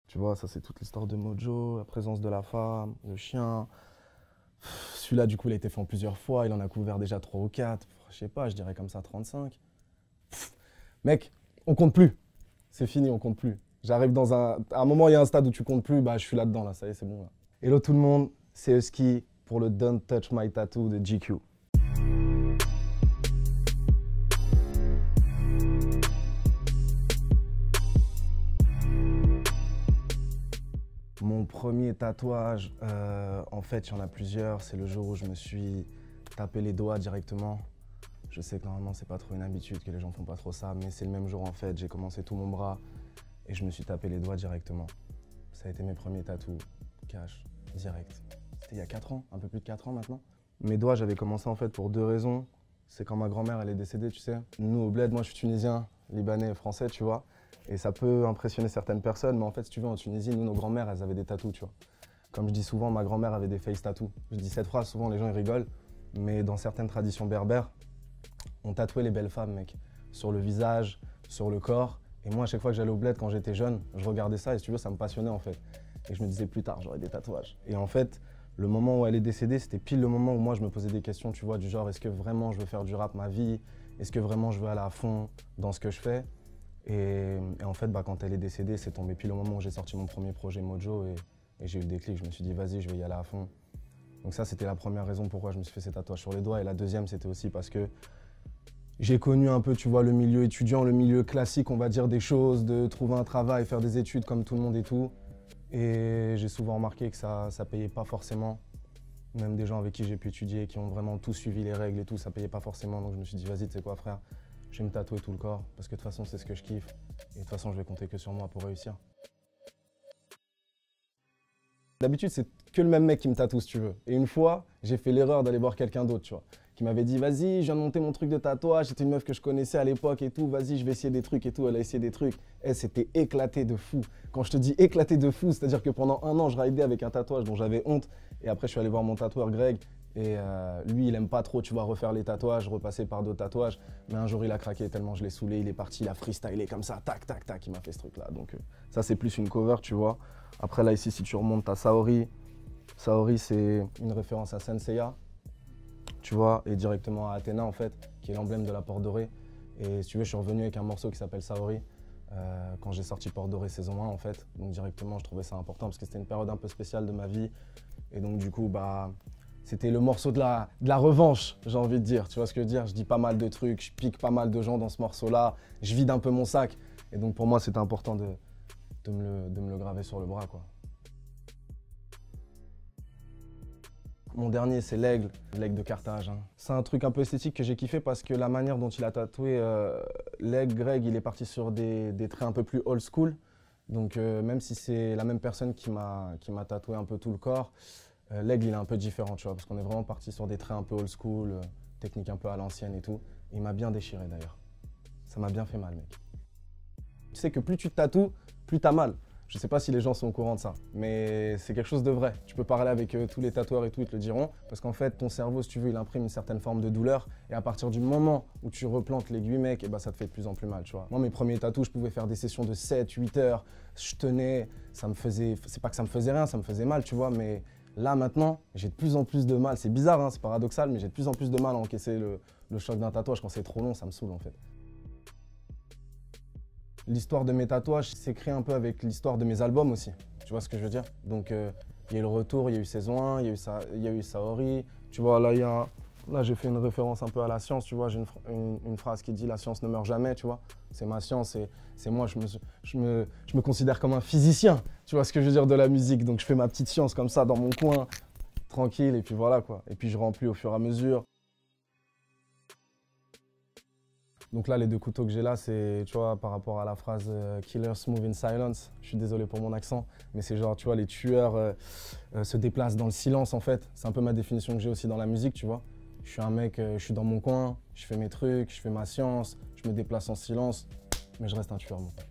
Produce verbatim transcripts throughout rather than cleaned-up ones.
Tu vois, ça c'est toute l'histoire de Mojo, la présence de la femme, le chien. Celui-là, du coup, il a été fait en plusieurs fois, il en a couvert déjà trois ou quatre. Je sais pas, je dirais comme ça trente-cinq. Pff, mec, on compte plus. C'est fini, on compte plus. J'arrive dans un... À un moment, il y a un stade où tu comptes plus, bah je suis là-dedans, là, ça y est, c'est bon. Là. Hello tout le monde, c'est Husky pour le Don't Touch My Tattoo de G Q. Mon premier tatouage, euh, en fait, il y en a plusieurs. C'est le jour où je me suis tapé les doigts directement. Je sais que normalement, c'est pas trop une habitude, que les gens font pas trop ça, mais c'est le même jour, en fait. J'ai commencé tout mon bras et je me suis tapé les doigts directement. Ça a été mes premiers tatous, cash, direct. C'était il y a quatre ans, un peu plus de quatre ans maintenant. Mes doigts, j'avais commencé en fait pour deux raisons. C'est quand ma grand-mère, elle est décédée, tu sais. Nous, au bled, moi, je suis tunisien, libanais, français, tu vois. Et ça peut impressionner certaines personnes, mais en fait, si tu veux, en Tunisie, nous, nos grand-mères, elles avaient des tatous, tu vois. Comme je dis souvent, ma grand-mère avait des face tattoos. Je dis cette phrase, souvent, les gens, ils rigolent. Mais dans certaines traditions berbères, on tatouait les belles femmes, mec. Sur le visage, sur le corps. Et moi, à chaque fois que j'allais au bled, quand j'étais jeune, je regardais ça, et si tu veux, ça me passionnait, en fait. Et je me disais, plus tard, j'aurai des tatouages. Et en fait, le moment où elle est décédée, c'était pile le moment où moi, je me posais des questions, tu vois, du genre, est-ce que vraiment je veux faire du rap ma vie? Est-ce que vraiment je veux aller à fond dans ce que je fais? Et, et en fait, bah, quand elle est décédée, c'est tombé pile au moment où j'ai sorti mon premier projet Mojo et, et j'ai eu le déclic. Je me suis dit, vas-y, je vais y aller à fond. Donc ça, c'était la première raison pourquoi je me suis fait ces tatouages sur les doigts. Et la deuxième, c'était aussi parce que j'ai connu un peu, tu vois, le milieu étudiant, le milieu classique, on va dire, des choses, de trouver un travail, faire des études comme tout le monde et tout. Et j'ai souvent remarqué que ça ne payait pas forcément. Même des gens avec qui j'ai pu étudier, qui ont vraiment tout suivi les règles et tout, ça payait pas forcément. Donc je me suis dit, vas-y, tu sais quoi, frère, je vais me tatouer tout le corps, parce que de toute façon, c'est ce que je kiffe. Et de toute façon, je vais compter que sur moi pour réussir. D'habitude, c'est que le même mec qui me tatoue, si tu veux. Et une fois, j'ai fait l'erreur d'aller voir quelqu'un d'autre, tu vois, qui m'avait dit, vas-y, je viens de monter mon truc de tatouage, c'était une meuf que je connaissais à l'époque et tout, vas-y, je vais essayer des trucs et tout. Elle a essayé des trucs. Elle s'était éclatée de fou. Quand je te dis éclaté de fou, c'est-à-dire que pendant un an, je raidais avec un tatouage dont j'avais honte. Et après, je suis allé voir mon tatoueur, Greg. Et euh, lui, il aime pas trop, tu vois, refaire les tatouages, repasser par d'autres tatouages. Mais un jour, il a craqué tellement je l'ai saoulé, il est parti, il a freestylé comme ça, tac, tac, tac, il m'a fait ce truc-là. Donc euh, ça, c'est plus une cover, tu vois. Après, là, ici, si tu remontes, t'as Saori. Saori, c'est une référence à Senseiya, tu vois, et directement à Athéna, en fait, qui est l'emblème de la Porte Dorée. Et si tu veux, je suis revenu avec un morceau qui s'appelle Saori, euh, quand j'ai sorti Porte Dorée saison un, en fait. Donc directement, je trouvais ça important, parce que c'était une période un peu spéciale de ma vie. Et donc, du coup, bah... c'était le morceau de la, de la revanche, j'ai envie de dire. Tu vois ce que je veux dire? Je dis pas mal de trucs, je pique pas mal de gens dans ce morceau-là, je vide un peu mon sac. Et donc pour moi, c'était important de, de, me le, de me le graver sur le bras, quoi. Mon dernier, c'est l'aigle, l'aigle de Carthage. Hein. C'est un truc un peu esthétique que j'ai kiffé parce que la manière dont il a tatoué euh, l'aigle, Greg, il est parti sur des, des traits un peu plus old school. Donc euh, même si c'est la même personne qui m'a qui m'a tatoué un peu tout le corps, Euh, l'aigle, il est un peu différent, tu vois, parce qu'on est vraiment parti sur des traits un peu old school, euh, technique un peu à l'ancienne et tout. Il m'a bien déchiré d'ailleurs. Ça m'a bien fait mal, mec. Tu sais que plus tu te tatoues, plus t'as mal. Je sais pas si les gens sont au courant de ça, mais c'est quelque chose de vrai. Tu peux parler avec euh, tous les tatoueurs et tout, ils te le diront, parce qu'en fait, ton cerveau, si tu veux, il imprime une certaine forme de douleur, et à partir du moment où tu replantes l'aiguille, mec, et bah, ça te fait de plus en plus mal, tu vois. Moi, mes premiers tatous, je pouvais faire des sessions de sept, huit heures, je tenais, ça me faisait, c'est pas que ça me faisait rien, ça me faisait mal, tu vois, mais là, maintenant, j'ai de plus en plus de mal. C'est bizarre, hein, c'est paradoxal, mais j'ai de plus en plus de mal à encaisser le, le choc d'un tatouage. Quand c'est trop long, ça me saoule, en fait. L'histoire de mes tatouages s'est créée un peu avec l'histoire de mes albums aussi. Tu vois ce que je veux dire? Donc, euh, il y a eu le retour, il y a eu saison un, il y a eu, Sa il y a eu Saori. Tu vois, là, il y a... Là, j'ai fait une référence un peu à la science, tu vois. J'ai une, une, une phrase qui dit « La science ne meurt jamais », tu vois. C'est ma science et c'est moi, je me, je, me, je me considère comme un physicien, tu vois ce que je veux dire, de la musique. Donc, je fais ma petite science comme ça, dans mon coin, tranquille, et puis voilà, quoi. Et puis, je remplis au fur et à mesure. Donc là, les deux couteaux que j'ai là, c'est, tu vois, par rapport à la phrase euh, « Killers move in silence », je suis désolé pour mon accent, mais c'est genre, tu vois, les tueurs euh, euh, se déplacent dans le silence, en fait. C'est un peu ma définition que j'ai aussi dans la musique, tu vois. Je suis un mec, euh, je suis dans mon coin, je fais mes trucs, je fais ma science, je me déplace en silence, mais je reste un tueur, moi.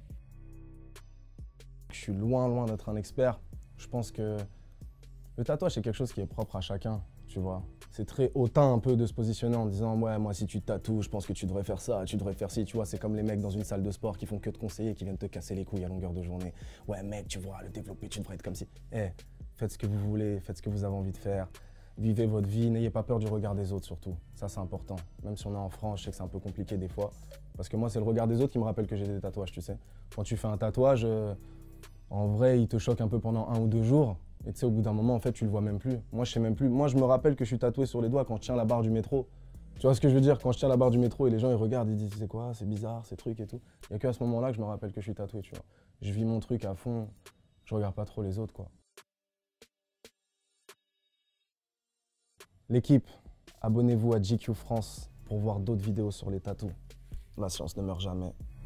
Je suis loin, loin d'être un expert. Je pense que le tatouage, c'est quelque chose qui est propre à chacun. tu vois. C'est très hautain un peu de se positionner en disant « Ouais, moi, si tu te tatoues, je pense que tu devrais faire ça, tu devrais faire ci. » Tu vois, c'est comme les mecs dans une salle de sport qui font que te conseiller, qui viennent te casser les couilles à longueur de journée. « Ouais, mec, tu vois, le développer, tu devrais être comme ci. » Eh, faites ce que vous voulez, faites ce que vous avez envie de faire. Vivez votre vie, n'ayez pas peur du regard des autres surtout. Ça, c'est important. Même si on est en France, je sais que c'est un peu compliqué des fois. Parce que moi, c'est le regard des autres qui me rappelle que j'ai des tatouages, tu sais. Quand tu fais un tatouage, euh, en vrai, il te choque un peu pendant un ou deux jours. Et tu sais, au bout d'un moment, en fait, tu le vois même plus. Moi, je sais même plus. Moi, je me rappelle que je suis tatoué sur les doigts quand je tiens la barre du métro. Tu vois ce que je veux dire? Quand je tiens la barre du métro et les gens, ils regardent, ils disent « C'est quoi? C'est bizarre, ces trucs et tout. » Il n'y a qu'à ce moment-là que je me rappelle que je suis tatoué, tu vois. Je vis mon truc à fond. Je regarde pas trop les autres, quoi. L'équipe, abonnez-vous à G Q France pour voir d'autres vidéos sur les tatous. La science ne meurt jamais.